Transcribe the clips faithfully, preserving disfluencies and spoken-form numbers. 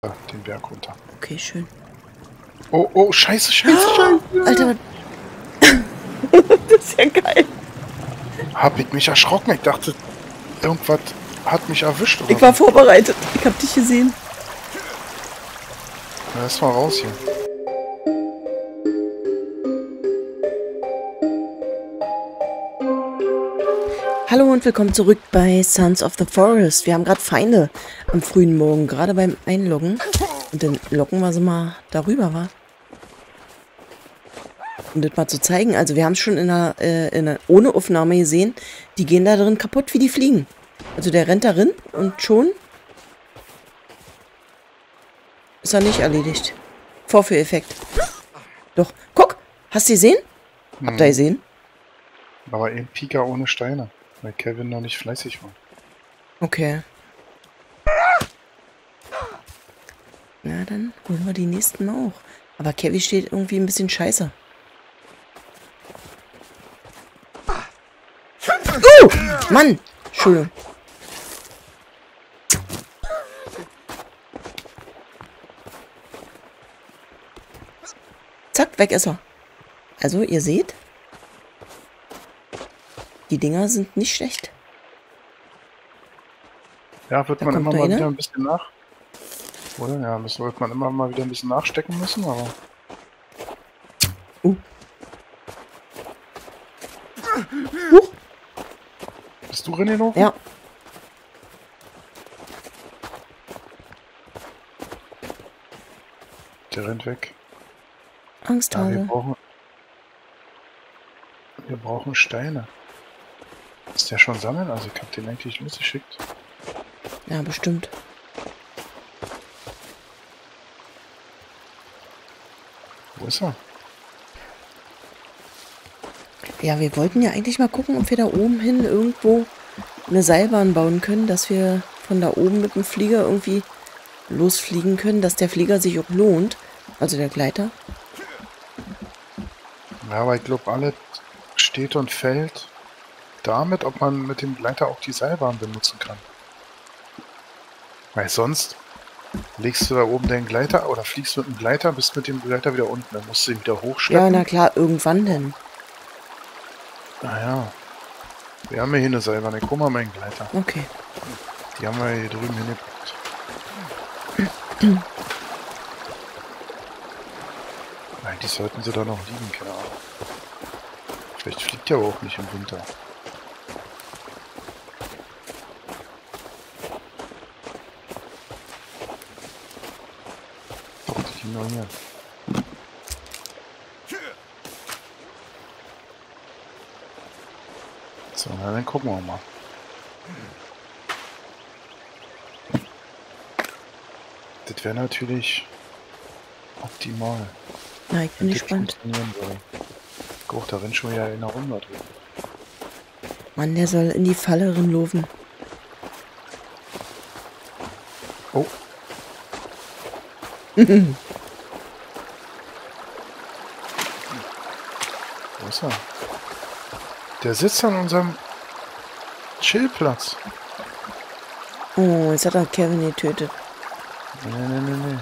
den Berg runter. Okay, schön. Oh, oh, scheiße, scheiße, scheiße. Alter, das ist ja geil. Hab ich mich erschrocken. Ich dachte, irgendwas hat mich erwischt. Oder Ich war vorbereitet. Ich hab dich gesehen. Na, erst mal raus hier. Hallo und willkommen zurück bei Sons of the Forest. Wir haben gerade Feinde am frühen Morgen, gerade beim Einloggen. Und dann locken wir sie mal darüber, wa? Um das mal zu zeigen. Also wir haben es schon in einer, äh, in einer ohne Aufnahme gesehen. Die gehen da drin kaputt wie die Fliegen. Also der rennt da drin und schon ist er nicht erledigt. Vorführeffekt. Doch, guck! Hast du gesehen? Hm. Habt ihr gesehen? Aber ein Pika ohne Steine, weil Kevin noch nicht fleißig war. Okay. Na, dann holen wir die nächsten mal auch. Aber Kevin steht irgendwie ein bisschen scheiße. Uh! Mann! Entschuldigung. Zack, weg ist er. Also, ihr seht, die Dinger sind nicht schlecht. Ja, wird Da man kommt immer da mal einer. wieder ein bisschen nach. Oder? Ja, das wird man immer mal wieder ein bisschen nachstecken müssen, aber. Uh. Huch. Bist du René noch? Ja. Der rennt weg. Angst Ja, wir habe. brauchen. Wir brauchen Steine. Ist der schon sammeln? Also ich hab den eigentlich losgeschickt. Ja, bestimmt. Wo ist er? Ja, wir wollten ja eigentlich mal gucken, ob wir da oben hin irgendwo eine Seilbahn bauen können, dass wir von da oben mit dem Flieger irgendwie losfliegen können, dass der Flieger sich auch lohnt. Also der Gleiter. Ja, aber ich glaube, alles steht und fällt damit, ob man mit dem Gleiter auch die Seilbahn benutzen kann. Weil sonst legst du da oben den Gleiter oder fliegst mit dem Gleiter, bist mit dem Gleiter wieder unten, dann musst du ihn wieder hochschleppen. Ja, na klar, irgendwann denn. Naja, wir haben ja hier eine Seilbahn, ich guck mal meinen Gleiter. Okay. Die haben wir hier drüben hingepackt. Eigentlich sollten sie da noch liegen, keine Ahnung. Vielleicht fliegt ja aber auch nicht im Winter. Doch, die liegen noch hier. So, na, dann gucken wir mal. Das wäre natürlich optimal. Na, ich bin wenn das gespannt. funktionieren würde. Guck, da rennt schon wieder in der Runde drin. Mann, der soll in die Falle rinlaufen. Oh. Wo ist er? Der sitzt an unserem Chillplatz. Oh, jetzt hat er Kevin getötet. Nee, nee, nee, nee.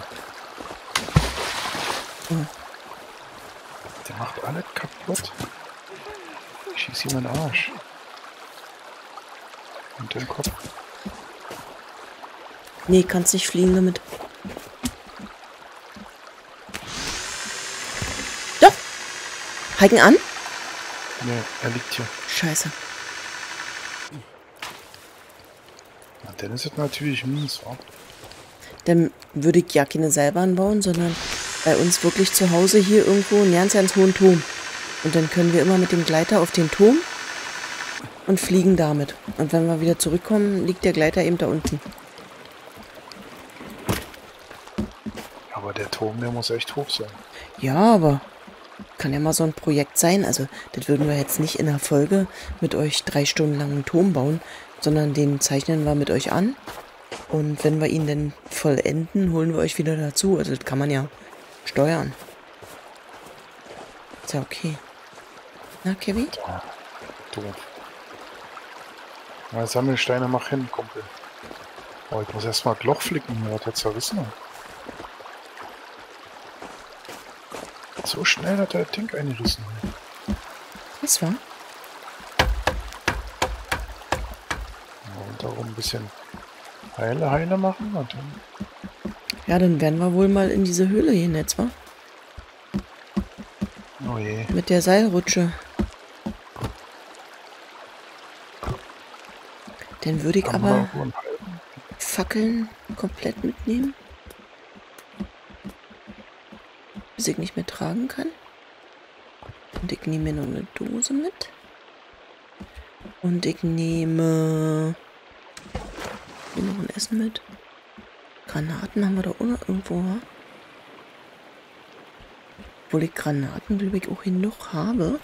Oh. Der macht alles kaputt. Ich schieß ihm in den Arsch. Und den Kopf. Nee, kannst nicht fliegen damit. Doch! Heiken an? Nee, er liegt hier. Scheiße. Na, dann ist es natürlich mies, wa? Dann würde ich ja keine Seilbahn bauen, sondern bei uns wirklich zu Hause hier irgendwo einen ganz, ganz hohen Turm. Und dann können wir immer mit dem Gleiter auf den Turm und fliegen damit. Und wenn wir wieder zurückkommen, liegt der Gleiter eben da unten. Aber der Turm, der muss echt hoch sein. Ja, aber kann ja mal so ein Projekt sein. Also das würden wir jetzt nicht in der Folge mit euch drei Stunden lang einen Turm bauen, sondern den zeichnen wir mit euch an. Und wenn wir ihn dann vollenden, holen wir euch wieder dazu. Also das kann man ja steuern. Ist ja okay. Na, Kevin? Ja, doof. Na, Sammelsteine mach hin, Kumpel. Oh, ich muss erstmal Loch flicken, hier, was der zerrissen hat. So schnell hat der Ding eingerissen. Was war? Und darum ein bisschen heile, heile machen und dann... Ja, dann werden wir wohl mal in diese Höhle gehen jetzt, wa? Oh je. Mit der Seilrutsche. Dann würde ich Haben wir aber irgendwo einen halben? Fackeln komplett mitnehmen. Bis ich nicht mehr tragen kann. Und ich nehme mir noch eine Dose mit. Und ich nehme hier noch ein Essen mit. Granaten haben wir da auch noch irgendwo, wa? Obwohl ich Granaten, glaube ich, auch genug habe.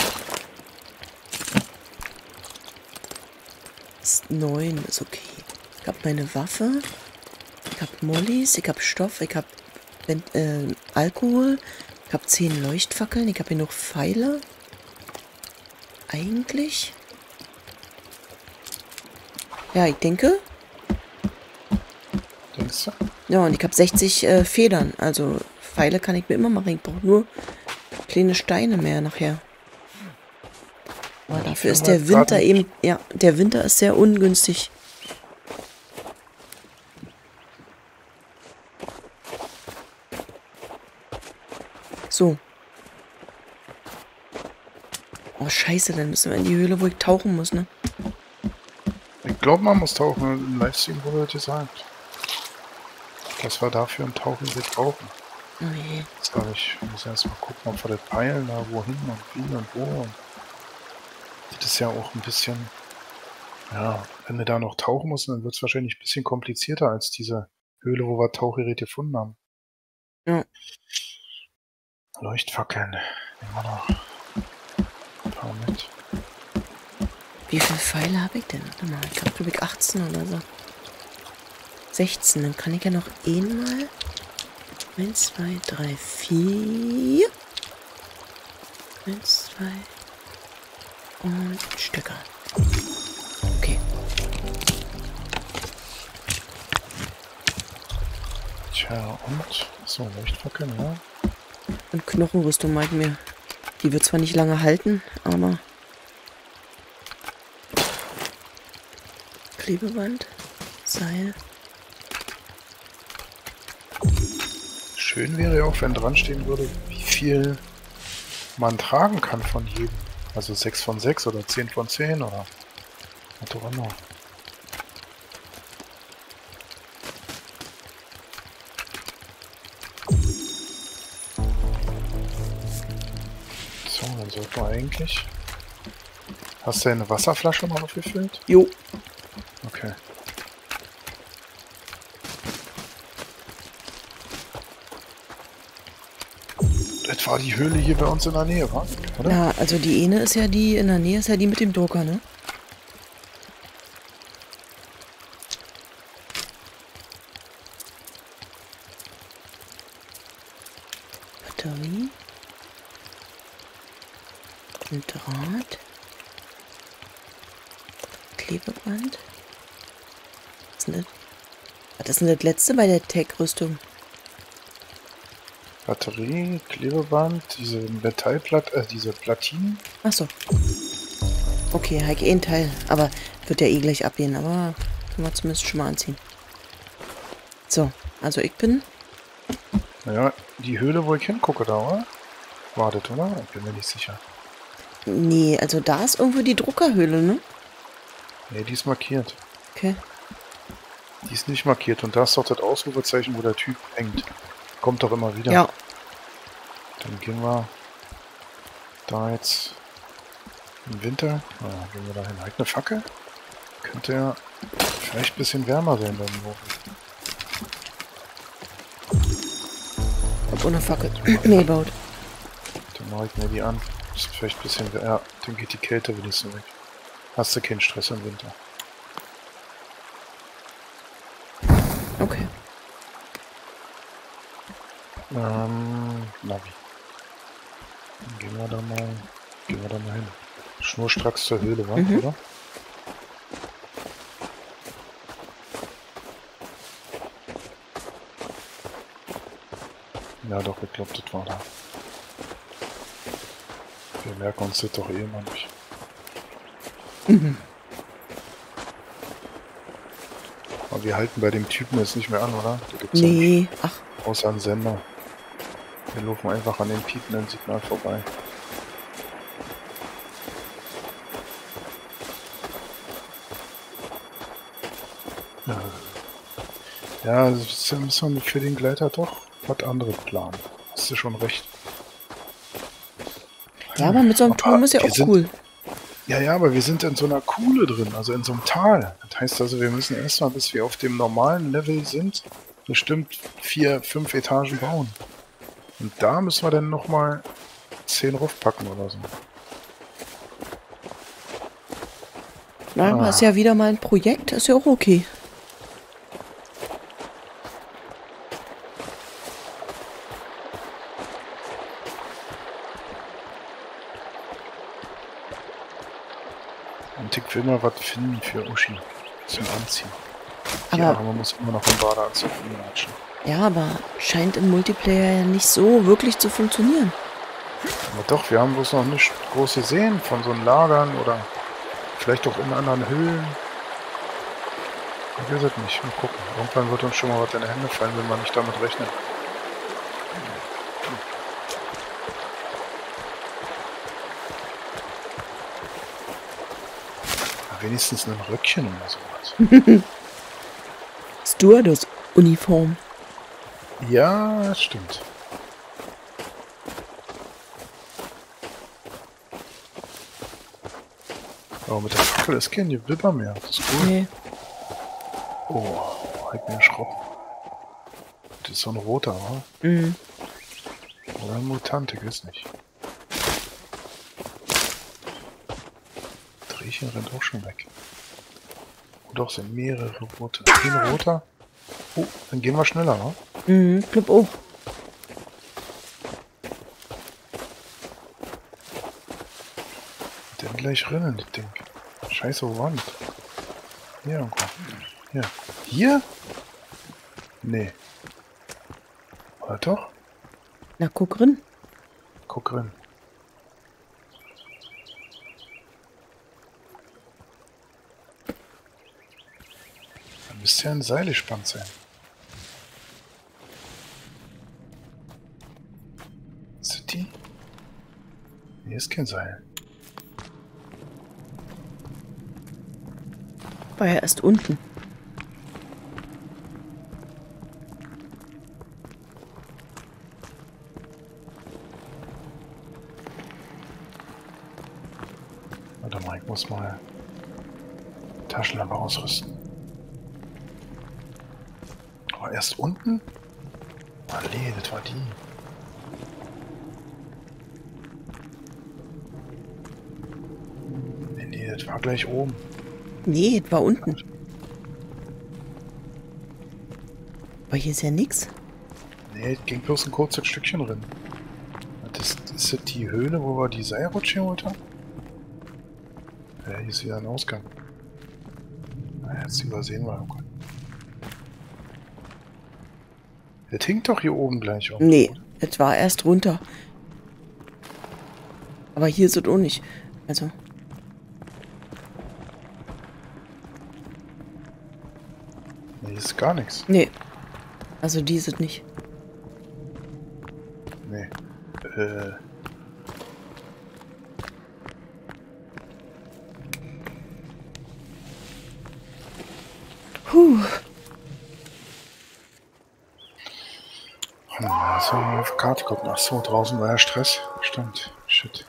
Ist neun, ist okay. Ich habe meine Waffe. Ich habe Mollys, ich habe Stoff, ich habe äh, Alkohol. Ich habe zehn Leuchtfackeln, ich habe genug Pfeile. Eigentlich. Ja, ich denke. Denkst du? Ja, und ich habe sechzig äh, Federn. Also Pfeile kann ich mir immer machen. Ich brauche nur kleine Steine mehr nachher. Aber Ja, dafür ist wir der Winter grad- eben... Ja, der Winter ist sehr ungünstig. So. Oh, scheiße, dann müssen wir in die Höhle, wo ich tauchen muss, ne? Ich glaube, man muss tauchen. Im Livestream wurde das gesagt. Dass wir dafür ein Tauchenbild brauchen. Oh je. Jetzt habe ich, muss erst mal gucken, ob wir das peilen, da wohin und wie und wo. Und das ist ja auch ein bisschen, ja, wenn wir da noch tauchen müssen, dann wird es wahrscheinlich ein bisschen komplizierter als diese Höhle, wo wir Tauchgeräte gefunden haben. Ja. Leuchtfackeln. Nehmen wir noch ein paar mit. Wie viele Pfeile habe ich denn? Warte mal, ich glaube, glaube ich achtzehn oder so. sechzehn, dann kann ich ja noch einmal. eins, zwei, drei, vier. eins, zwei. Und Stöcker. Okay. Tja, und? So, Leuchtfackeln, ja. Und Knochenrüstung mag ich mir. Die wird zwar nicht lange halten, aber... Klebeband. Seil. Schön wäre ja auch, wenn dran stehen würde, wie viel man tragen kann von jedem. Also sechs von sechs oder zehn von zehn oder was auch immer. So, dann sollten wir eigentlich... Hast du eine Wasserflasche noch aufgefüllt? Jo. Okay. Das war die Höhle hier bei uns in der Nähe, wa? Oder? Ja, also die eine ist ja die, in der Nähe ist ja die mit dem Drucker, ne? Batterie. Ein Draht. Klebeband. Was ist denn das? Was ist denn das letzte bei der Tech-Rüstung? Batterie, Klebeband, diese Metallplatte, äh, diese Platinen. Achso. Okay, halt eh ein Teil. Aber wird ja eh gleich abgehen. Aber können wir zumindest schon mal anziehen. So, also ich bin... Naja, die Höhle, wo ich hingucke, da, oder? Wartet, oder? Ich bin mir nicht sicher. Nee, also da ist irgendwo die Druckerhöhle, ne? Nee, die ist markiert. Okay. Die ist nicht markiert. Und da ist doch das Ausrufezeichen, wo der Typ hängt. Kommt doch immer wieder. Ja. Dann gehen wir da jetzt im Winter. Ah, gehen wir da hin. Halt eine Fackel. Könnte ja vielleicht ein bisschen wärmer sein beim Ofen. Hab ohne Fackel. Nee, baut. Dann mache ich mir die an. Ist vielleicht ein bisschen, ja, dann geht die Kälte wenigstens weg. Hast du keinen Stress im Winter. Okay. Ähm, Navi. Dann gehen wir da mal, gehen wir da mal hin. Schnurstracks zur Höhle, wa? Mhm. Oder? Ja doch, ich glaube, das war da. Wir merken uns das doch eh immer nicht. Mhm. Aber wir halten bei dem Typen jetzt nicht mehr an, oder? Da gibt's Nee, ach, ja nicht, außer einen Sender. Wir laufen einfach an den piependen Signal vorbei. Ja, ja, das müssen wir für den Gleiter doch was anderes planen. Hast du schon recht. ja, aber mit so einem Aber Turm ist ja wir auch sind- cool. Ja, ja, aber wir sind in so einer Kuhle drin, also in so einem Tal. Das heißt also, wir müssen erstmal, bis wir auf dem normalen Level sind, bestimmt vier, fünf Etagen bauen. Und da müssen wir dann nochmal zehn raufpacken oder so. Na, aber Ah. ist ja wieder mal ein Projekt, ist ja auch okay. Und ich will mal was finden für Uschi zum Anziehen. Aber- Ja, man muss immer noch im Badeanzug rumlatschen. Ja, aber scheint im Multiplayer ja nicht so wirklich zu funktionieren. Aber doch, wir haben bloß noch nicht groß gesehen von so Lagern oder vielleicht auch in anderen Höhlen. Ich weiß es nicht. Mal gucken. Irgendwann wird uns schon mal was in die Hände fallen, wenn man nicht damit rechnet. Na, wenigstens ein Röckchen oder sowas. Stewardess-Uniform. Ja, das stimmt. Aber mit der Fackel ist kein Gewibber mehr. Das ist cool. Nee. Oh, halt mir erschrocken. Das ist so ein roter, oder? Mhm. Oder ein Mutant, ich weiß nicht. Drehchen rennt auch schon weg. Oh doch, sind mehrere rote. Ein roter. Oh, dann gehen wir schneller, wa? Mhm, glaub auch. Dann gleich rennen, das Ding. Scheiße, wo war das? Hier irgendwo. Hier. Hier? Nee. Oder doch? Na, guck rein. Guck rein. Da müsste ja ein Seil gespannt sein. Ist das die? Hier ist kein Seil. War ja erst unten. Warte mal, ich muss mal Taschenlampe ausrüsten. Aber erst unten? Oh nee, das war die. Nee, nee, das war gleich oben. Nee, das war unten. Aber hier ist ja nix. Nee, es ging bloß ein kurzes Stückchen drin. Das, ist das die Höhle, wo wir die Seilrutsche geholt haben? Ja, hier ist wieder ein Ausgang. Na, jetzt übersehen wir. Das hinkt doch hier oben gleich auf. Nee, das war erst runter. Aber hier ist es auch nicht. Also, Nee, hier ist gar nichts. nee. Also die ist es nicht. Nee. Äh. Puh. Hm, so, mal auf die Karte gucken. Ach so, draußen war ja Stress. Stimmt. Shit.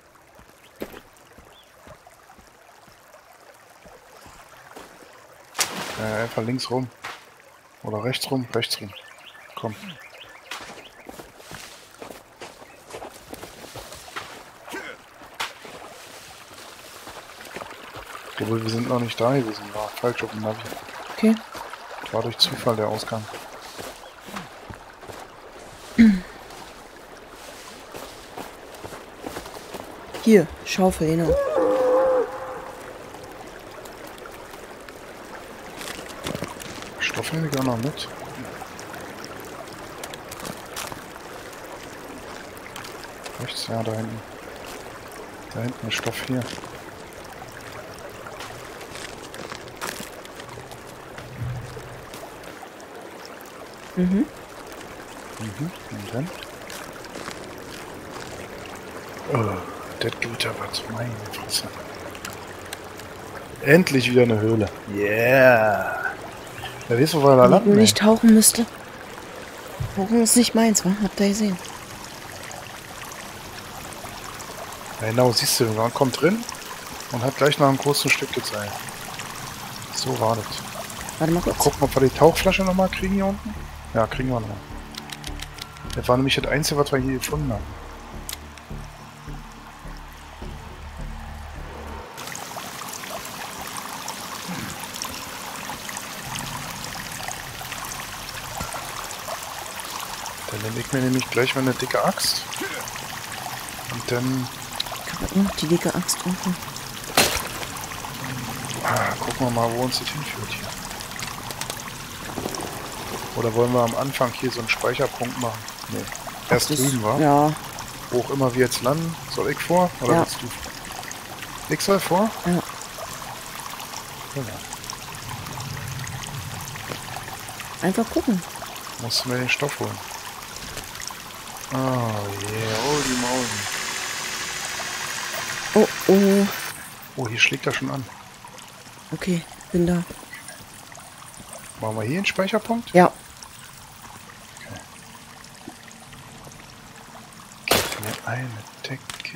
Äh, einfach links rum. Oder rechts rum, rechts rum. Komm. Obwohl, wir sind noch nicht da gewesen. War falsch auf dem Navi. Okay. War durch Zufall der Ausgang. Hier, Schaufel, genau. Stoff nehme ich auch noch mit. Rechts, ja, da hinten. Da hinten ist Stoff hier. Mhm. Mhm. Und dann? Oh, das tut ja was. Meine Fresse. Endlich wieder eine Höhle. Yeah. Da weißt du, wo wir da Wenn ich landen, nur ey. nicht tauchen müsste. Tauchen ist nicht meins, wa? Habt ihr gesehen? Ja, genau, siehst du, man kommt drin und hat gleich noch ein großes Stück gezeilt. So war das. Warte mal kurz. Gucken, ob wir die Tauchflasche nochmal kriegen hier unten. Ja, kriegen wir noch. Das war nämlich das Einzige, was wir hier gefunden haben. Dann nehme ich mir nämlich gleich mal eine dicke Axt. Und dann Ich hab noch die dicke Axt unten. ah, gucken wir mal, wo uns das hinführt hier. Oder wollen wir am Anfang hier so einen Speicherpunkt machen? Nee. Erst Das- drüben, wa? Ja, Wo auch immer wir jetzt landen. Soll ich vor? Oder Ja. willst du? Ich soll vor? ja. Ja. Einfach gucken. Musst du mir den Stoff holen. Oh yeah, holy moly. Oh, oh. Oh, hier schlägt er schon an. Okay, bin da. Machen wir hier einen Speicherpunkt? Ja. Gib mir eine Decke.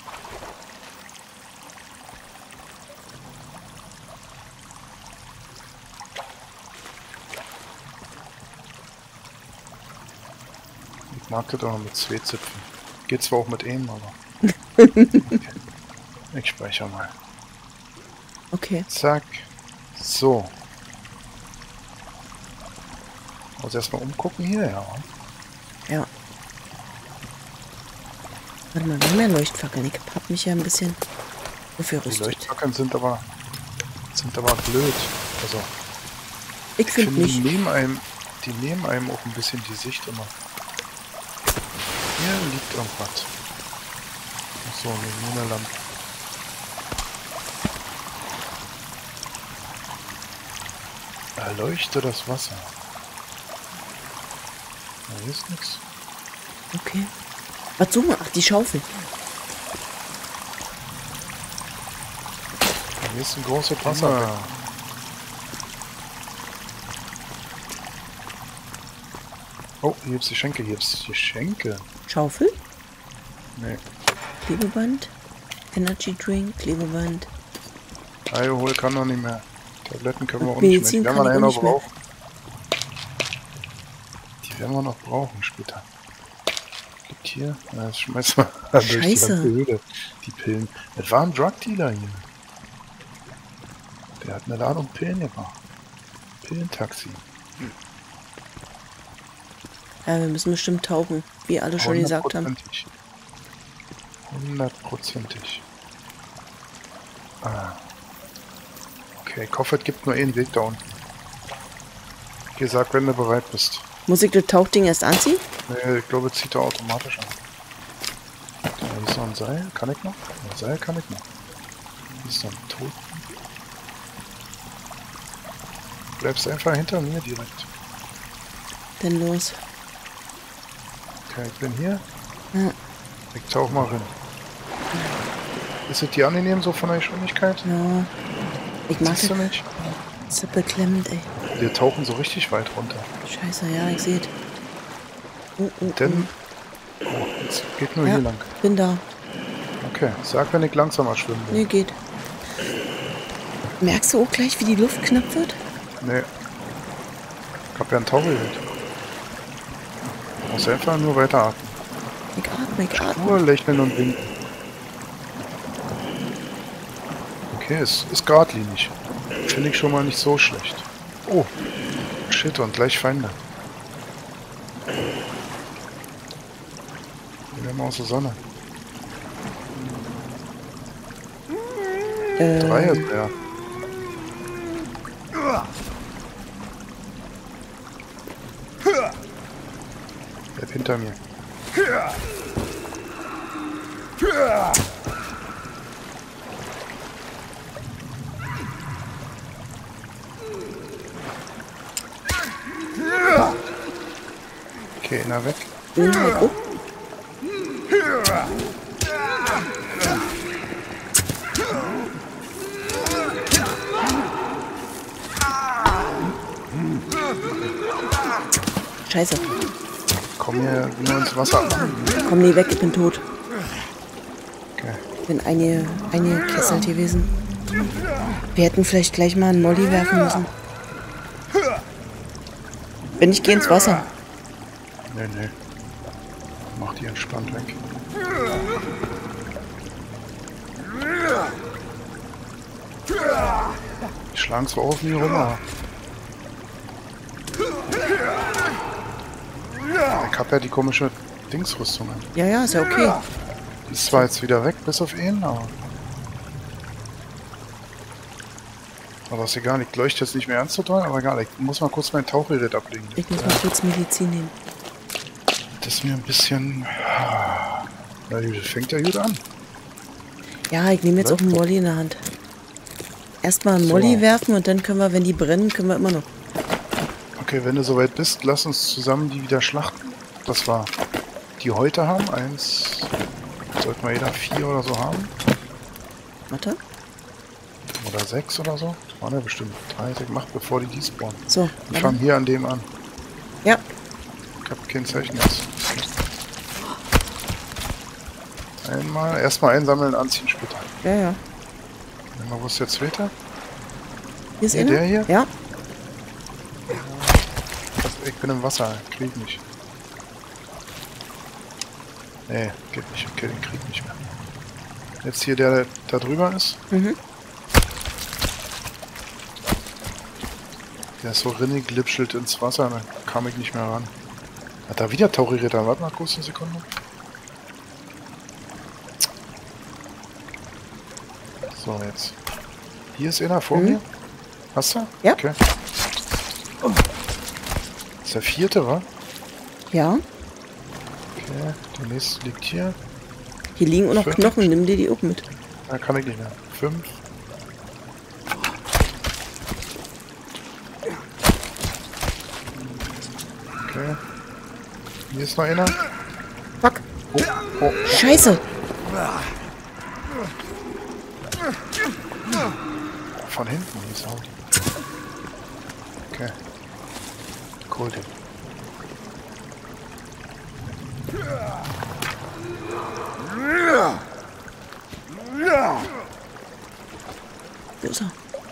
Ich mag das auch mit zwei Zipfen. Geht zwar auch mit einem, aber... Okay. Ich speichere mal. Okay. Zack. So. Muss erstmal umgucken hier, ja. Ja. Warte mal, wir haben ja Leuchtfackeln. Ich hab mich ja ein bisschen Die aufgerüstet. Leuchtfackeln sind aber sind aber blöd. Also Ich ich finde finde, die nicht. nehmen einem, die nehmen einem auch ein bisschen die Sicht immer. Hier liegt irgendwas. Achso, nee, nur eine Lampe. Erleuchte das Wasser. Da hier ist nichts. Okay. Was suchen wir? Ach, die Schaufel. Hier ist ein großes Wasser. Oh, hier gibt's Geschenke, hier gibt's Geschenke. Schaufel, Nee. Klebeband, Energy Drink, Klebeband. Alkohol kann noch nicht mehr. Tabletten können wir auch Medizin nicht mehr. Die werden wir kann ich nachher auch noch nicht mehr. brauchen. Die werden wir noch brauchen später. Gibt hier. Na, das schmeißen wir durch die Scheiße. ganze Höhle. Die Pillen. Das war ein Drug-Dealer hier. Der hat eine Ladung Pillen gemacht. Pillentaxi. Ja, wir müssen bestimmt tauchen, wie alle schon gesagt haben. Hundertprozentig. Hundertprozentig. Ah. Okay, ich hoffe, es gibt nur einen Weg da unten. Hier, sag, wenn du bereit bist. Muss ich das Tauchding erst anziehen? Nee, ich glaube, es zieht er automatisch an. Da ist noch ein Seil. Kann ich noch? Ein Seil kann ich noch. Hier ist noch ein Toten. Bleibst einfach hinter mir direkt. Denn los. Okay, ich bin hier. Ja. Ich tauch mal rein. Ist es dir angenehm so von der Geschwindigkeit? Ja. Ich mag Siehst du das. nicht? Das ist beklemmend, ey. Wir tauchen so richtig weit runter. Scheiße, ja, ich sehe es. Oh, oh, Denn... Oh, jetzt geht nur Ja. hier lang. Bin da. Okay, sag, wenn ich langsamer schwimmen will. Nee, geht. Merkst du auch gleich, wie die Luft knapp wird? Nee. Ich hab ja einen Taucherhut. Muss einfach nur weiter atmen. Ich atme, ich atme. Nur lächeln und winken. Okay, es ist geradlinig. Finde ich schon mal nicht so schlecht. Oh, shit, und gleich Feinde. Wir werden mal aus der Sonne. Drei ist Ähm, der. Bleib hinter mir. Okay, einer weg. Mhm. Oh. Scheiße. Komm hier nur ins Wasser. Komm nie weg, ich bin tot. Okay. Ich bin eine, eine Kesselt gewesen. Wir hätten vielleicht gleich mal einen Molly werfen müssen. Wenn ich gehe ins Wasser. Nee, nee. Mach die entspannt weg. Die schlagen zwar auf nie rum, aber... Ich hab ja die komische Dingsrüstung an. Ja, ja, ist ja okay. Die ist zwar jetzt wieder weg, bis auf ihn, aber... Aber ist egal, ich leuchte jetzt nicht mehr ernst zu tun, aber egal, ich muss mal kurz mein Tauchgerät ablegen. Ich muss mal kurz Medizin nehmen. Das ist mir ein bisschen... Na, das fängt ja gut an. Ja, ich nehme jetzt auch einen Molly in der Hand. Erstmal einen So. Molly werfen und dann können wir, wenn die brennen, können wir immer noch. Okay, wenn du soweit bist, lass uns zusammen die wieder schlachten. Das war die heute haben. Eins, sollten wir jeder vier oder so haben. Warte. Oder sechs oder so. Das waren ja bestimmt drei, sechs, mach bevor die die spawnen. So, Wir fangen hier an dem an. ja. Ich hab kein Zeichen jetzt. Einmal, erstmal einsammeln, anziehen später. Ja, ja. Mal, wo ist der zweite? Hier ist Hier, einer? der hier? Ja. Ich bin im Wasser, krieg nicht. Nee, geht nicht. Okay, den krieg ich nicht mehr. Jetzt hier der, der da drüber ist. Mhm. Der ist so rinnig, glitschelt ins Wasser, dann kam ich nicht mehr ran. Hat da wieder Tauchgeräte? Warte mal kurz eine Sekunde. So, jetzt. Hier ist einer vor Mhm. mir. Hast du? Ja. Okay. Das ist der vierte, wa? Ja. Okay, der nächste liegt hier. Hier liegen auch noch Fünf. Knochen, nimm dir die auch mit. Da kann ich nicht mehr. Fünf. Okay. Hier ist noch einer. Fuck. Oh, oh. Scheiße. Von hinten, die Sau. Okay. Cool, den. Wo ist er?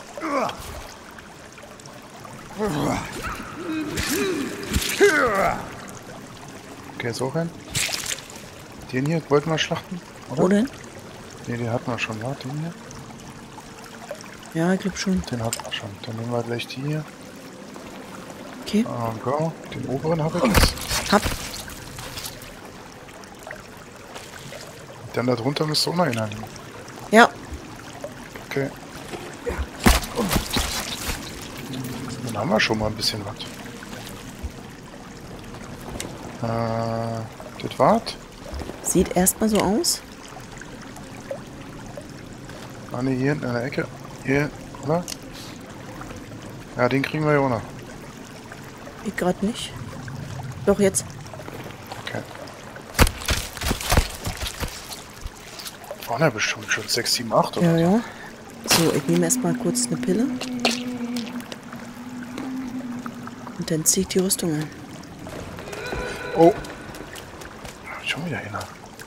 Okay, so rein. Den hier wollten wir schlachten, oder? Wo denn? Ne, den hatten wir schon, wa? Den hier? Ja, ich glaube schon. Den hatten wir schon. Dann nehmen wir gleich die hier. Okay. Ah, go. Den oberen habe ich jetzt. Hab. Dann da drunter müsste auch noch einer liegen. Ja. Okay. Dann haben wir schon mal ein bisschen was. Äh, das war's? Sieht erstmal so aus. Ah ne, hier hinten in der Ecke. Hier, oder? Ja, den kriegen wir ja auch noch. Ich gerade nicht. Doch jetzt. Okay. Waren ja bestimmt schon sechs, sieben, acht oder Ja, so. ja. So, ich nehme erstmal kurz eine Pille. Und dann ziehe ich die Rüstung an. Oh! Schon wieder einer.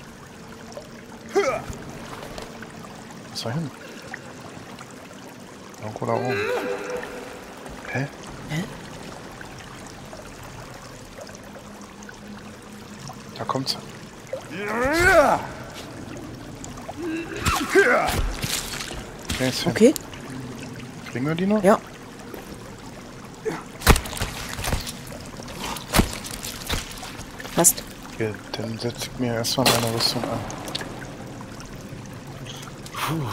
Was soll hin? Irgendwo da oben. Hä? Hä? Da kommt's. Okay, ist hin. Okay. Kriegen wir die noch? Ja. Passt. Okay, dann setze ich mir erstmal meine Rüstung an. Puh.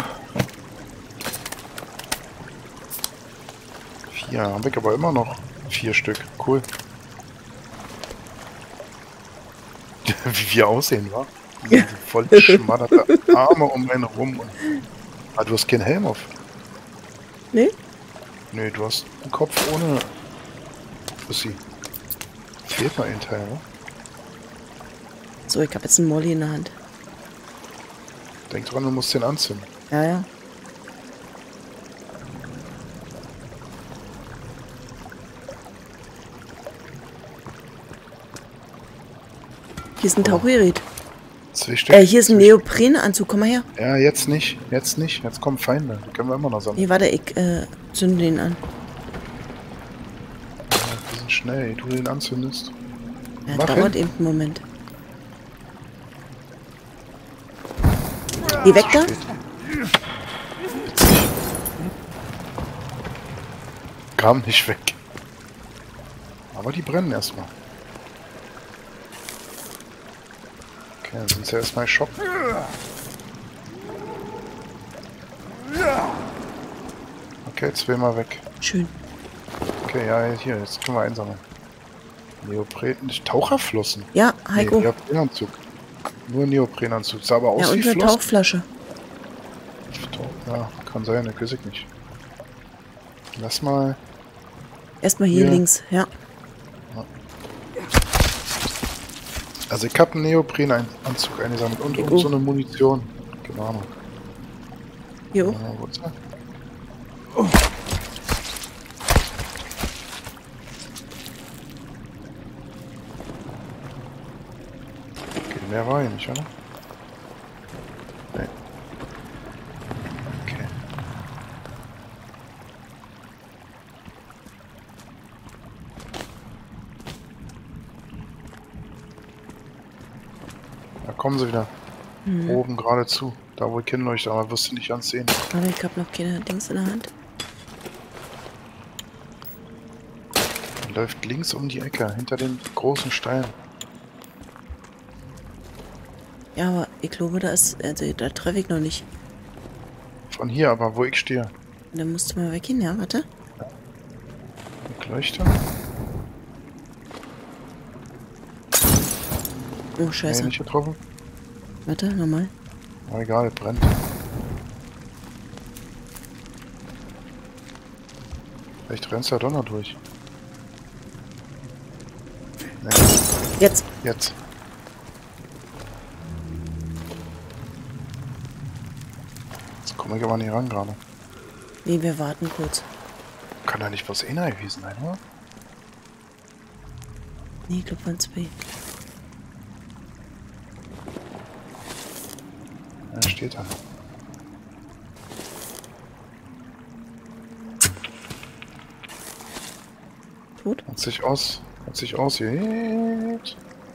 Vier, habe ich aber immer noch vier Stück. Cool. Wie wir aussehen, wa? Ja. Voll geschmatterte Arme um einen rum. Und ah, du hast keinen Helm auf. Nee? Nee, du hast einen Kopf ohne Pussy. Fehlt noch ein Teil, ne? So, ich habe jetzt einen Molly in der Hand. Denk dran, du musst den anzünden. Ja, ja. Hier ist ein Tauchgerät. Zwei Stück. Äh, hier ist ein Zwei Stück. Neoprenanzug. Komm mal her. Ja, jetzt nicht. Jetzt nicht. Jetzt kommen Feinde. Die können wir immer noch sammeln. Nee, warte, ich äh, zünde den an. Ja, wir sind schnell. Du den anzündest. Ja, Mach dauert hin. eben einen Moment. Geh weg da. Spät. Kam nicht weg. Aber die brennen erstmal. Okay, dann sind sie erstmal Schock. Okay, zweimal weg. Schön. Okay, ja, hier, jetzt können wir einsammeln. Neopren, Taucherflossen. Ja, Heiko. Nee, Neoprenanzug. Nur Neoprenanzug. Sah aber aus Ja, und wie eine Flossen. Tauchflasche. Ja, kann sein, das weiß ich nicht. Lass mal. Erstmal hier Hier. links, ja. Also ich habe einen Neoprenanzug eingesammelt und, und Oh. so eine Munition. Keine Ahnung. Hier auch. Ja, wo ist er? Geht mehr rein, nicht, oder? Nee. Okay. Da kommen sie wieder. Mhm. Oben geradezu. Da wo ich hinleuchte, aber wirst du nicht ganz sehen. Aber ich habe noch keine Dings in der Hand. Läuft links um die Ecke, hinter den großen Steinen. Ja, aber ich glaube, da ist, also da treffe ich noch nicht. Von hier aber, wo ich stehe. Dann musst du mal weggehen, ja, warte. Ich leuchte. Oh, Nee, scheiße. nicht getroffen. Warte, nochmal. Aber egal, es brennt. Vielleicht rennst du ja doch noch durch. Nee, Jetzt. jetzt. Jetzt komme ich aber nicht ran gerade. Nee, wir warten kurz. Kann da nicht bloß einer gewesen sein, oder? Nee, ich glaube, waren zwei. Ja, steht da. Tot? Hat sich aus. Hat sich ausgehebt.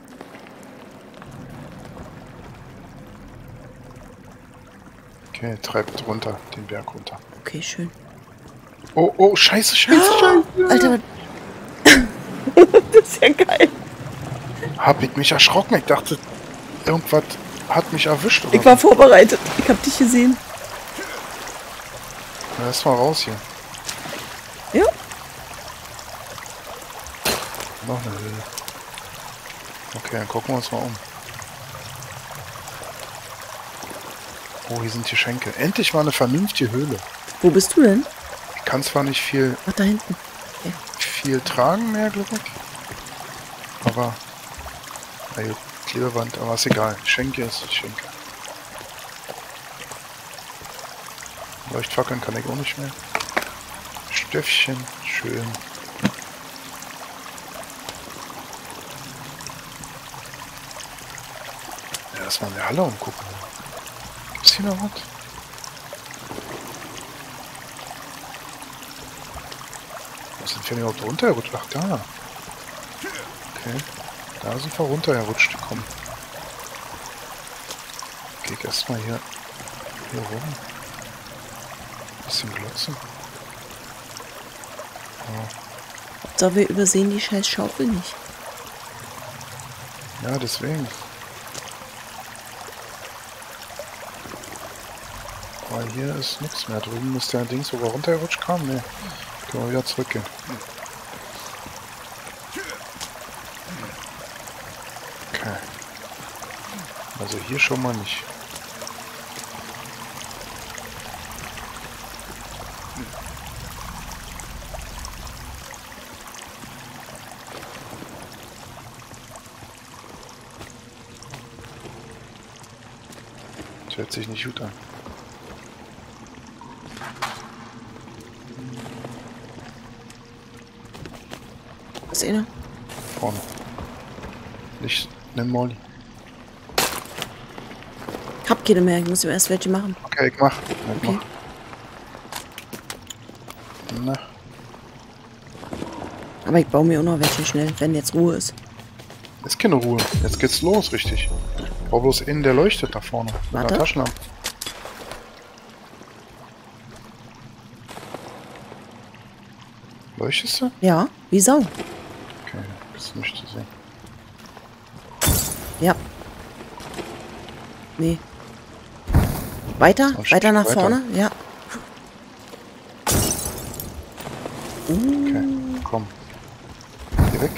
Okay, treibt runter, den Berg runter. Okay, schön. Oh, oh, scheiße, scheiße, scheiße. Alter, das ist ja geil. Hab ich mich erschrocken. Ich dachte, irgendwas hat mich erwischt. Oder Ich war vorbereitet. Ich hab dich gesehen. Na, lass mal raus hier. Ja. Noch eine Höhle. Okay, dann gucken wir uns mal um. Oh, hier sind die Schenke. Endlich mal eine vernünftige Höhle. Wo bist du denn? Ich kann zwar nicht viel, Ach, da hinten. viel tragen mehr, glaube ich. Aber, na gut, Klebeband, aber ist egal. Schenke ist Schenke. Leuchtfackeln kann ich auch nicht mehr. Stöffchen, schön. Ja, lass mal in der Halle umgucken. Gibt's hier noch was? Wo sind wir denn überhaupt runtergerutscht? Ach, da. Okay. Da sind wir runtergerutscht gekommen. Geh ich erstmal hier, hier rum. Bisschen glotzen. Ja. So, wir übersehen die scheiß Schaufel nicht. Ja, deswegen. Aber hier ist nichts mehr. Drüben ist der Dings, wo wir runtergerutscht kamen. Ne. Können wir wieder zurückgehen. Okay. Also hier schon mal nicht. Das hört sich nicht gut an. Was ist einer? Vorne. Nicht, nimm Molly. Ich hab keine mehr, ich muss ihm erst welche machen. Okay, ich mach. Ich Okay. mach. Na, Aber ich baue mir auch noch welche schnell, wenn jetzt Ruhe ist. ist keine Ruhe. Jetzt geht's los, richtig. Ich brauche bloß innen, der leuchtet da vorne. Mit Warte. einer Taschenlampe. Leuchtest du? Ja, wie Sau. Okay, ist nicht zu sehen. Ja. Nee. Weiter, So, ein weiter nach Stückchen vorne, ja. Okay, komm. Geh weg.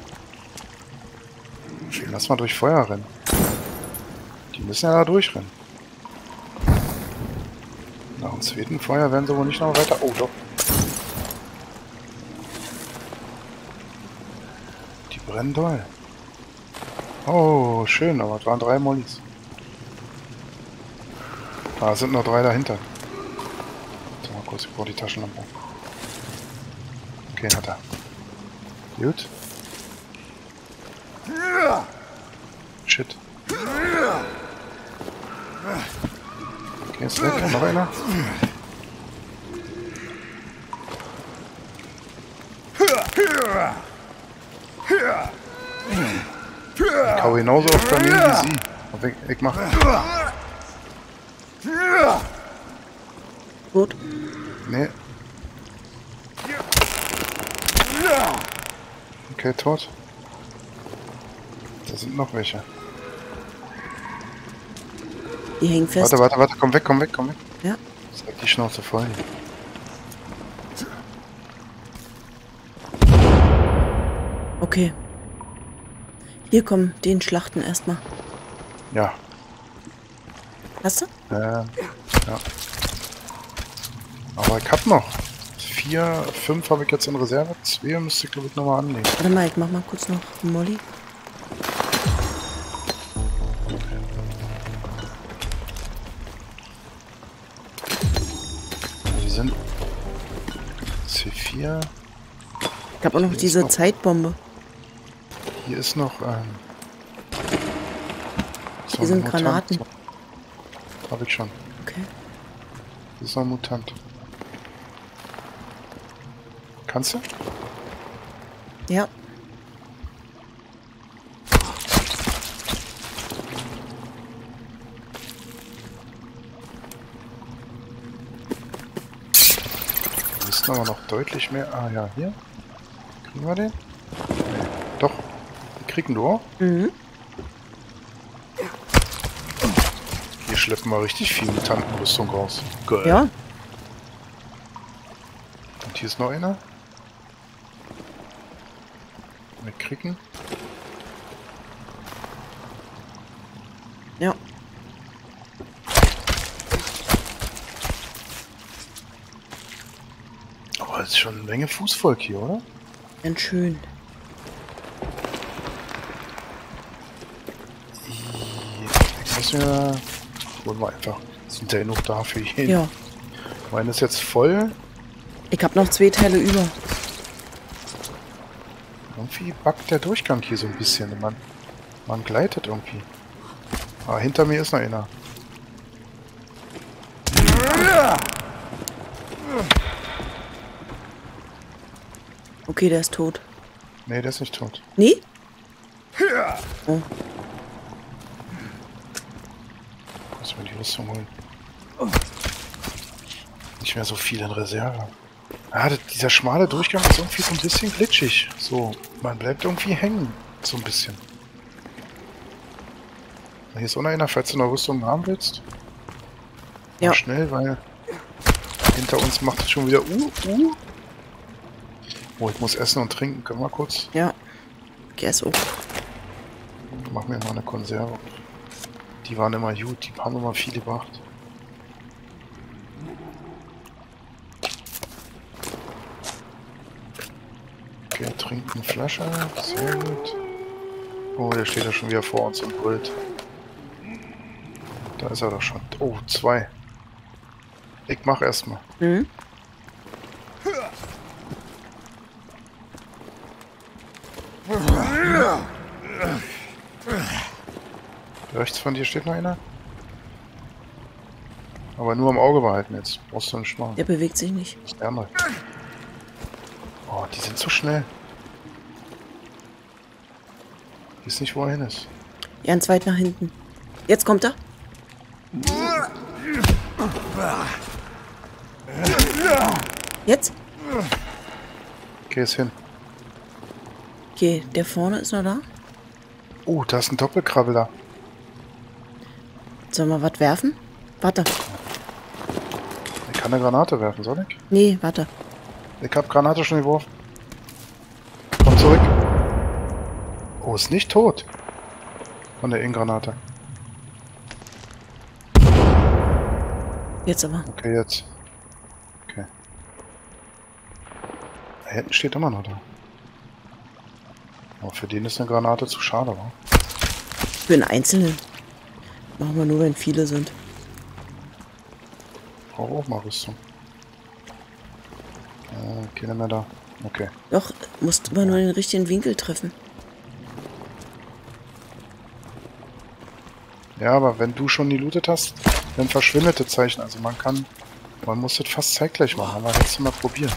Okay, lass mal durch Feuer rennen. Die müssen ja da durchrennen. Nach dem zweiten Feuer werden sie wohl nicht noch weiter... Oh, doch. Die brennen doll. Oh, schön, aber es waren drei Mollys. Ah, es sind noch drei dahinter. Warte mal kurz, ich brauche die Taschenlampe. Okay, hat er. Gut. Shit. Okay, ist weg. Noch einer. Ich hau genauso oft daneben wie sie. Aber ich, ich mach. Gut. Nee. Okay, tot. Da sind noch welche. Die hängen fest. Warte, warte, warte, komm weg, komm weg, komm weg. Ja. Sag die Schnauze voll. Okay. Hier komm, den schlachten erstmal. Ja. Hast du? Äh, ja. Aber ich hab noch. Vier, fünf habe ich jetzt in Reserve. Zwei müsste ich, glaube ich, nochmal anlegen. Warte mal, ich mach mal kurz noch Molly. Wir sind C vier. Ich habe auch noch Hier ist diese noch- Zeitbombe. Hier ist noch ähm, so Hier ein sind Mutant. Granaten. So. Hab ich schon. Okay. Hier ist noch ein Mutant. Kannst du? Ja. Wir müssten aber noch deutlich mehr. Ah ja, hier. Kriegen wir den? Nee. Doch. Die kriegen du auch. Mhm. Hier schleppen wir richtig viel Mutantenrüstung raus. Geil. Ja. Und hier ist noch einer. Wir kriegen. Ja. Aber es ist schon eine Menge Fußvolk hier, oder? Ganz schön. Ich muss mir... Holen wir einfach. Sind ja genug da für jeden. Ja. Meine ist jetzt voll. Ich habe noch zwei Teile über. Irgendwie backt der Durchgang hier so ein bisschen. Man, man gleitet irgendwie. Ah, hinter mir ist noch einer. Okay, der ist tot. Nee, der ist nicht tot. Nee? Oh. Muss mir die Rüstung holen. Nicht mehr so viel in Reserve. Ah, das, dieser schmale Durchgang ist irgendwie so ein bisschen glitschig. So, man bleibt irgendwie hängen. So ein bisschen. Hier ist auch noch einer, falls du eine Rüstung haben willst. Ja. Mach schnell, weil hinter uns macht es schon wieder uh, uh. Oh, ich muss essen und trinken. Können wir kurz? Ja. Ich esse auch. Mach mir mal eine Konserve. Die waren immer gut, die haben immer viel gebracht. Okay, trinken eine Flasche. Sehr gut. Oh, der steht ja schon wieder vor uns und brüllt. Da Da ist er doch schon. Oh, zwei. Ich mach erstmal. Mhm. Rechts von dir steht noch einer. Aber nur im Auge behalten jetzt. Brauchst du nicht machen. Der bewegt sich nicht. Das ist der andere. Oh, die sind so schnell. Ich weiß nicht, wo er hin ist. Ganz weit nach hinten. Jetzt kommt er. Jetzt? Okay, ist hin. Okay, der vorne ist noch da. Oh, da ist ein Doppelkrabbler. Sollen wir was werfen? Warte. Ich kann eine Granate werfen, soll ich? Nee, warte. Ich hab Granate schon geworfen. Komm zurück. Oh, ist nicht tot. Von der Ingranate. Jetzt aber. Okay, jetzt. Okay. Da hinten steht immer noch da. Aber für den ist eine Granate zu schade, wa? Für einen Einzelnen. Machen wir nur, wenn viele sind. Brauche auch mal Rüstung. Äh, keine mehr da. Okay. Doch, musst immer nur den richtigen Winkel treffen. Ja, aber wenn du schon gelootet hast, dann verschwindet das Zeichen. Also man kann, man muss das fast zeitgleich machen, aber hättest du mal probieren.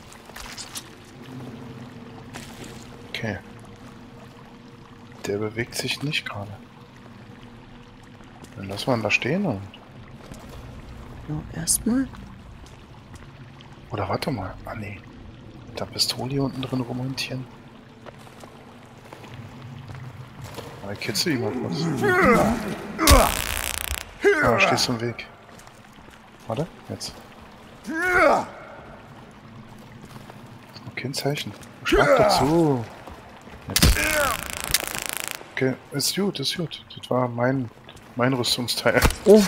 Okay. Der bewegt sich nicht gerade. Dann lassen wir ihn da stehen und... Ja, erstmal. Oder warte mal. Ah, nee. Mit der Pistole hier unten drin rummontieren. Aber ich kitzel ihn mal kurz. Ah, stehst du im Weg. Warte, jetzt. Okay, ein Zeichen. Schlag dazu. Jetzt. Okay, ist gut, ist gut. Das war mein, mein Rüstungsteil. Oh,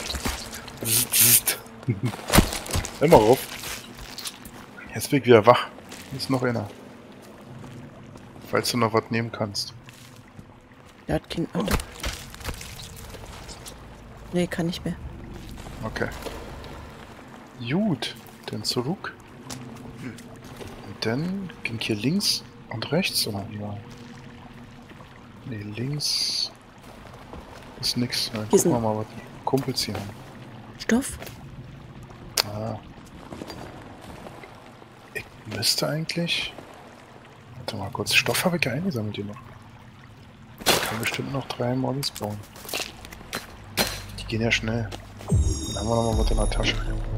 Immer rauf. Jetzt bin ich wieder wach. Hier ist noch einer. Falls du noch was nehmen kannst. der hat kein Auto. Nee, kann nicht mehr. Okay. Gut, dann zurück. Und dann ging hier links und rechts, oder wie war? Nee, links ist nix. Dann gucken wir mal, was die Kumpels hier haben. Stoff? Ah. Ich müsste eigentlich... Warte mal kurz, Stoff habe ich ja eingesammelt hier noch. Ich kann bestimmt noch drei Mobbys bauen. Die gehen ja schnell. Dann haben wir noch mal was in der Tasche.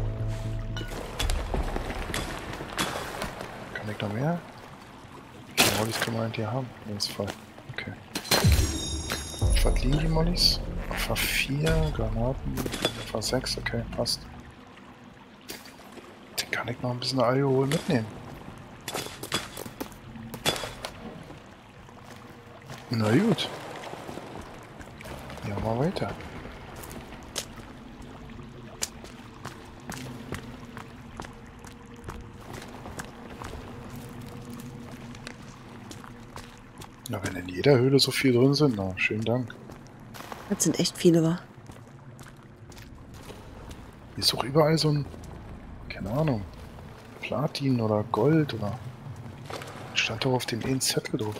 Kann ich noch mehr? Die Mollys können wir eigentlich haben. Nee, ist voll. Okay. Was liegen die Mollys? F A vier, Granaten, F A sechs, okay, passt. Den kann ich noch ein bisschen Alkohol mitnehmen. Na gut. Ja, mal weiter. Na, wenn in jeder Höhle so viel drin sind, na, schönen Dank. Das sind echt viele, wa? Hier ist auch überall so ein, keine Ahnung, Platin oder Gold oder... Stand doch auf dem einen Zettel drauf.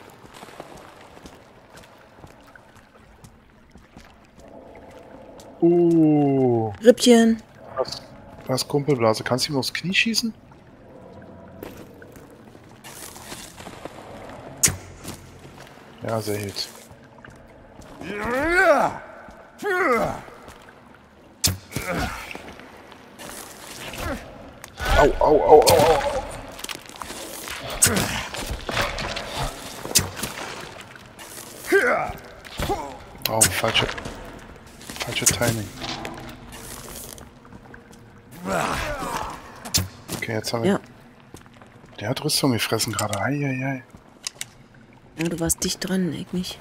Oh. Rippchen. Was? Was, Kumpelblase? Kannst du ihm aufs Knie schießen? Ja, sehr hit. Au, au, au, au, au. Oh, falsche, falsche Timing. Okay, jetzt haben wir... Ja. Der hat Rüstung gefressen gerade. Ei, ei, ei. Ja, du warst dicht dran, ich nicht.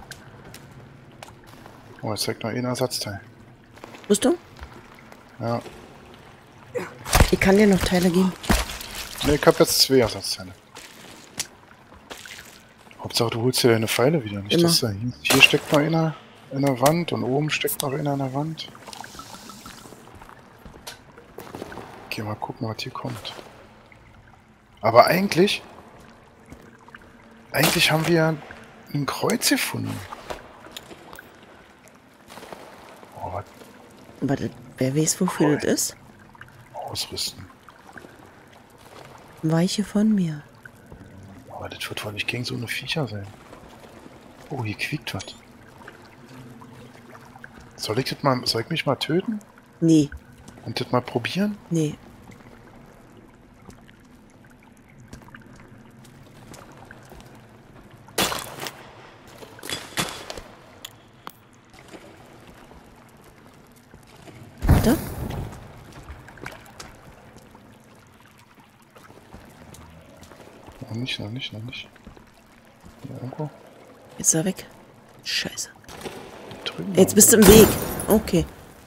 Oh, jetzt zeigt noch ein Ersatzteil. Rüstung? Ja. Ich kann dir noch Teile geben. Ne, ich hab jetzt zwei Ersatzteile. Hauptsache, du holst dir deine Pfeile wieder. Nicht, Immer. dass da hier, hier steckt noch einer. in der Wand und oben steckt noch einer in der Wand. Okay, mal gucken, was hier kommt. Aber eigentlich... Eigentlich haben wir ein Kreuz gefunden. Oh, was? Warte, wer weiß, wofür das ist? Ausrüsten. Weiche von mir. Aber das wird wohl nicht gegen so eine Viecher sein. Oh, hier quiekt was. Soll ich das mal, soll ich mich mal töten? Nee, Und das mal probieren? nee. Warte. Noch nicht, noch nicht, noch nicht. Hier irgendwo. Jetzt ist er weg. Scheiße. Drüben. Jetzt bist du im Weg. Okay.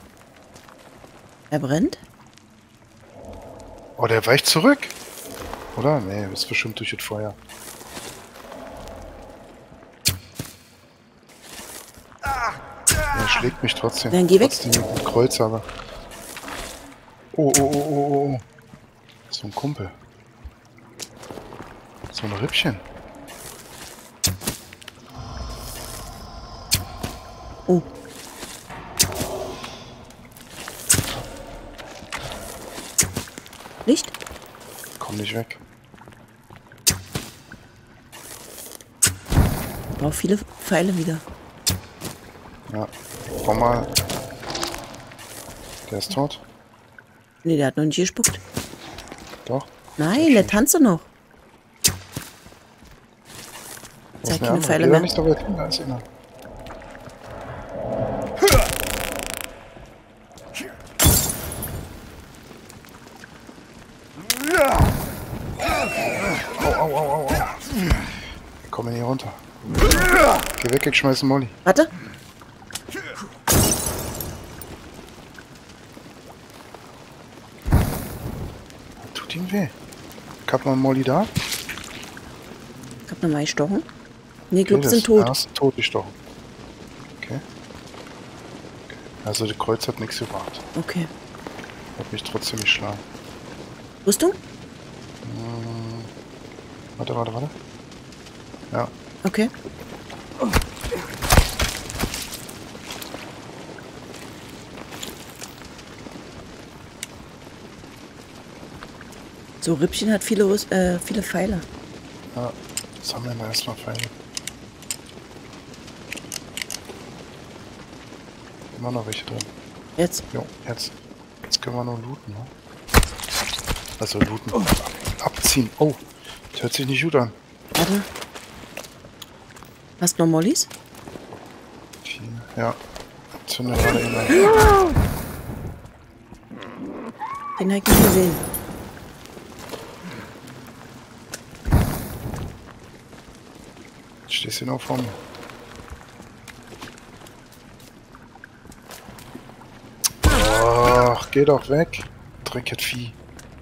Er brennt? Oh, der weicht zurück. Oder? Nee, ist bestimmt durch das Feuer. Er schlägt mich trotzdem. Dann geh weg. Trotzdem mit dem Kreuz, aber. Oh, oh, oh, oh, oh. So ein Kumpel. So ein Rippchen. Oh. Licht? Komm nicht weg. Ich brauche viele Pfeile wieder. Ja. Komm mal. Der ist tot. Nee, der hat noch nicht gespuckt. Doch. Nein, der tanzt doch noch. Wo Zeig ist der keine andere? Pfeile Geh da mehr. nicht so weit hin, da ist einer. Au, au, au, au, au. Komm hier runter. Geh weg, ich schmeiß einen Molly. Warte. Tut ihm weh. Ich hab noch einen Molly da. Ich hab nochmal gestochen. Nee, Okay, Clubs das sind tot. Er ist tot gestochen. Okay. Okay. Also der Kreuz hat nichts gebracht. Okay. Hat mich trotzdem geschlagen. Rüstung? Hm. Warte, warte, warte. Ja. Okay. So, Rippchen hat viele, Rüst äh, viele Pfeile. Ja. Was haben wir denn da erstmal Pfeile? Immer noch welche drin. Jetzt. Jo, jetzt. Jetzt können wir nur looten, ne? Also looten. Ab, abziehen. Oh, das hört sich nicht gut an. Warte. Hast du noch Mollys? Vier. Ja. Zünde gerade in ein. Den hab ich nicht gesehen. Jetzt stehst du noch vor mir. Ach, geh doch weg. Dreckes Vieh.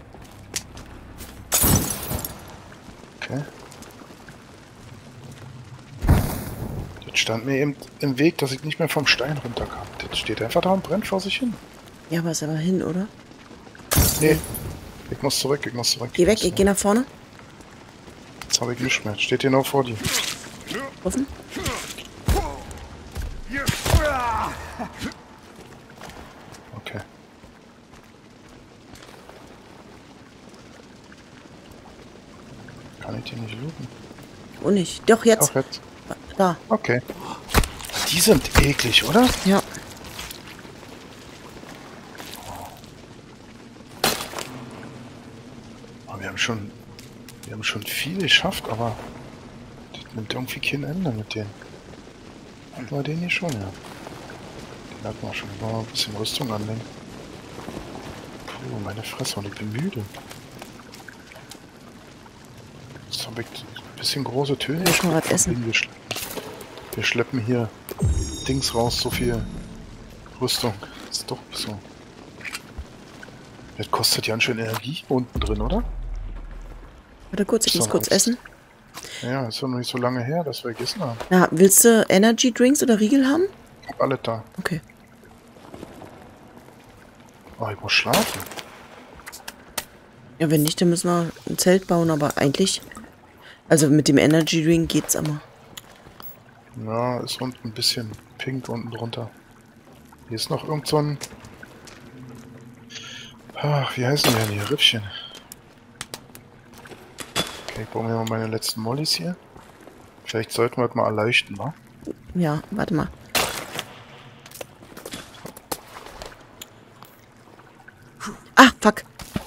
Okay. Das stand mir eben im Weg, dass ich nicht mehr vom Stein runterkam. Das steht einfach da und brennt vor sich hin. Ja, aber ist aber hin, oder? Nee. Ich muss zurück, ich muss zurück. Geh weg, muss ich geh nach vorne. Jetzt habe ich nichts mehr. Steht hier noch vor dir. Offen. Okay. Kann ich die nicht looten? Oh nicht. Doch, jetzt. Doch, jetzt. Da. Okay. Die sind eklig, oder? Ja. Aber wir haben schon... Wir haben schon viel geschafft, aber... Das nimmt irgendwie kein Ende mit denen. Hatten wir den hier schon, ja. Den hatten wir schon. Mal ein bisschen Rüstung anlegen. Puh, meine Fresse, und ich bin müde. Jetzt habe ich ein bisschen große Töne. Ich kann grad essen. Wir schleppen, wir schleppen hier Dings raus, so viel Rüstung. Ist doch so. Das kostet ja ganz schön Energie unten drin, oder? Warte kurz, ich So, muss kurz jetzt- essen. Ja, ist doch noch nicht so lange her, dass wir gegessen haben. Na, willst du Energy Drinks oder Riegel haben? hab alles da. Okay. Oh, ich muss schlafen. Ja, wenn nicht, dann müssen wir ein Zelt bauen, aber eigentlich... Also mit dem Energy Drink geht's aber. Ja, ist unten ein bisschen pink unten drunter. Hier ist noch irgend so ein... Ach, wie heißen die denn hier? Rippchen. Okay, ich baue mir mal meine letzten Mollys hier. Vielleicht sollten wir das mal erleuchten, wa? Ja, warte mal. Ah, fuck.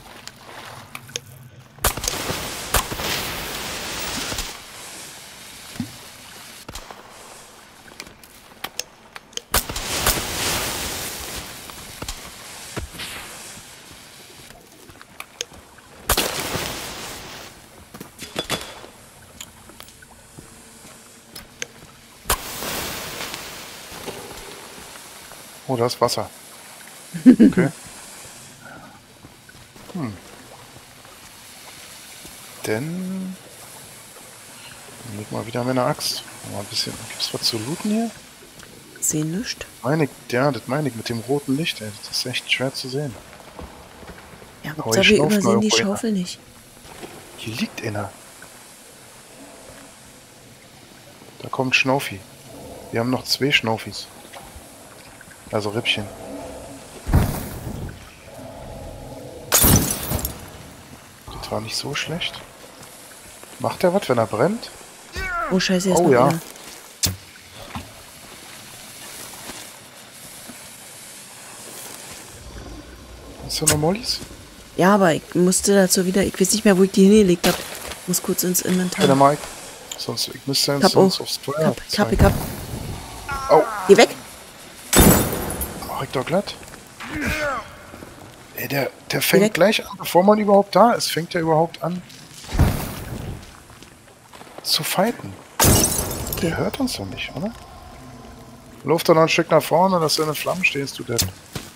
Oh, da ist Wasser. Okay. Hm. Dann... Leg mal wieder meine Axt. Mal ein bisschen... Gibt's was zu looten hier? Seh nischt. Meine ich, ja, das meine ich mit dem roten Licht, ey. Das ist echt schwer zu sehen. Ja, Aber Hauptsache ich wir schnauf mal übersehen die irgendwo hin. Schaufel nicht. Hier liegt einer. Da kommt Schnaufi. Wir haben noch zwei Schnaufis. Also Rippchen. Das war nicht so schlecht. Macht er was, wenn er brennt? Oh, scheiße, jetzt Oh, noch ja. einer. Hast du noch Mollys? Ja, aber ich musste dazu wieder... Ich weiß nicht mehr, wo ich die hingelegt habe. Ich muss kurz ins Bei der Inventar. Mike. Sonst, ich müsste Ich hab sonst auch. aufs Ich Feuer hab, ich hab, ich zeigen. hab. Au, Geh weg. mach ich doch glatt. Ey, der, der fängt Direkt. gleich an, bevor man überhaupt da ist, fängt er überhaupt an zu fighten. Okay. Der hört uns doch nicht, oder? Lauf doch noch ein Stück nach vorne, dass du in den Flammen stehst, du Depp.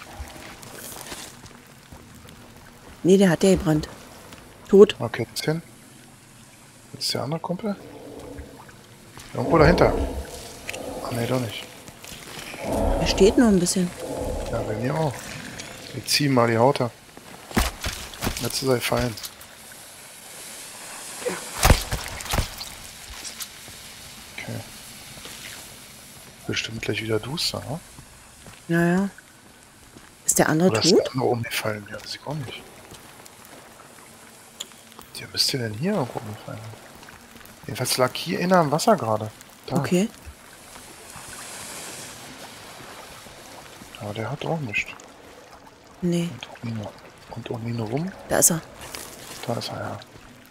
Nee, der hat ja gebrannt. Tot. Okay, jetzt hin. Jetzt ist der andere Kumpel. Irgendwo dahinter. Ah, nee, doch nicht. Er steht noch ein bisschen. Ja, bei mir auch. Ich zieh mal die Haut ab. Jetzt ist er fein. Okay. Bestimmt gleich wieder duster, ne? Ja, ja. Ist der andere Oder ist tot? der andere umgefallen? Ja, weiß ich auch nicht. Ja, müsste denn hier irgendwo umgefallen? Jedenfalls lag hier inner am Wasser gerade. Da. Okay. Aber der hat auch nichts. Nee, Und um ihn, und um ihn rum, da ist er. da ist er ja.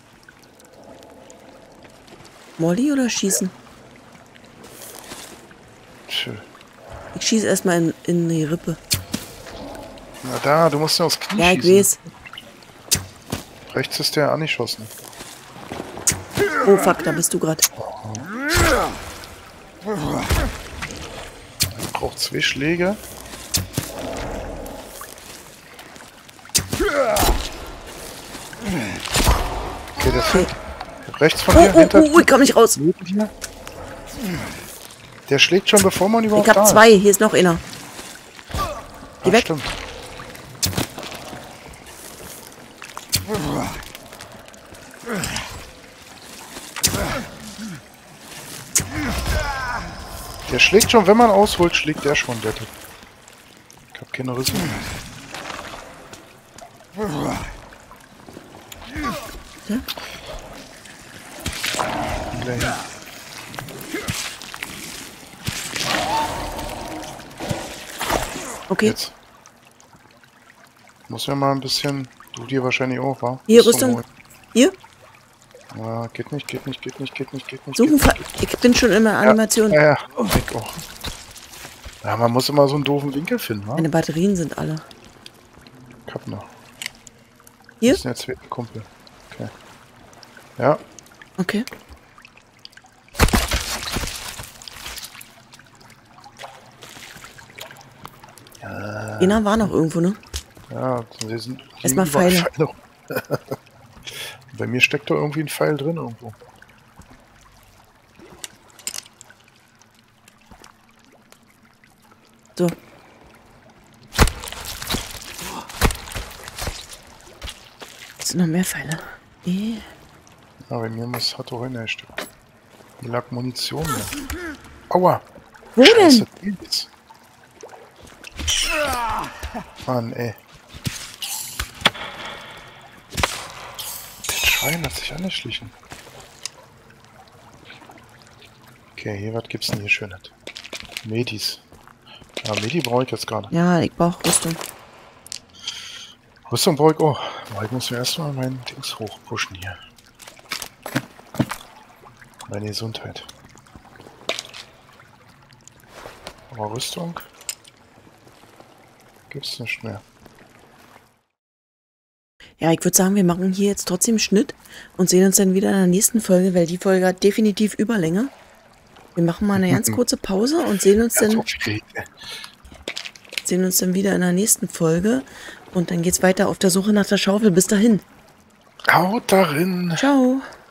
Molly oder schießen? Tschö. Ich schieße erstmal in, in die Rippe. Na da, du musst ja aufs Knie Ja, ich schießen. weiß. Rechts ist der angeschossen. Oh fuck, da bist du gerade. Ich brauche zwei Schläge. Okay, der fällt. Rechts von Oh, dir, oh, hinter oh, ich komm nicht raus. neben dir. Der schlägt schon, bevor man überhaupt Ich da hab ist. zwei, hier ist noch einer. Geh Ach, weg. stimmt. Der schlägt schon, wenn man ausholt, schlägt der schon, der Typ. Ich hab keine Rüssel. Ja? Wieder hin. Okay, Jetzt. Muss ja mal ein bisschen... Du dir wahrscheinlich auch, wa? hier Rüstung Rüstung. Hier, holen. Ja, geht nicht, geht nicht, geht nicht, geht nicht, geht nicht. suchen. geht Fa nicht, ich bin schon in der Animation. Ja, ja, oh, ich auch. Ja, man muss immer so einen doofen Winkel finden, wa? Meine Batterien sind alle. Ich hab noch. Hier? Das ist jetzt ein Kumpel. Okay. Ja, Okay. Einer war noch irgendwo, ne? ja, wir sind Erstmal überall Pfeile. Pfeile. Bei mir steckt da irgendwie ein Pfeil drin irgendwo. So. Es sind noch mehr Pfeile. Eh. Ja, bei mir muss hat auch eine Stück. Hier lag Munition mehr. Aua! Wo Scheiße, denn? Pilz. Mann, ey. Der Schwein hat sich angeschlichen. Okay, hier, was gibt's denn hier Schönes? Medis. Ja, Medi brauche ich jetzt gerade. Ja, ich brauche Rüstung. Rüstung brauche ich auch. Aber ich muss mir erstmal meinen Dings hochpushen hier. Meine Gesundheit. Aber Rüstung gibt's nicht mehr. Ja, ich würde sagen, wir machen hier jetzt trotzdem Schnitt und sehen uns dann wieder in der nächsten Folge, weil die Folge hat definitiv Überlänge. Wir machen mal eine ganz kurze Pause und sehen uns dann, sehen uns dann wieder in der nächsten Folge. Und dann geht's weiter auf der Suche nach der Schaufel. Bis dahin. Haut darin! Ciao!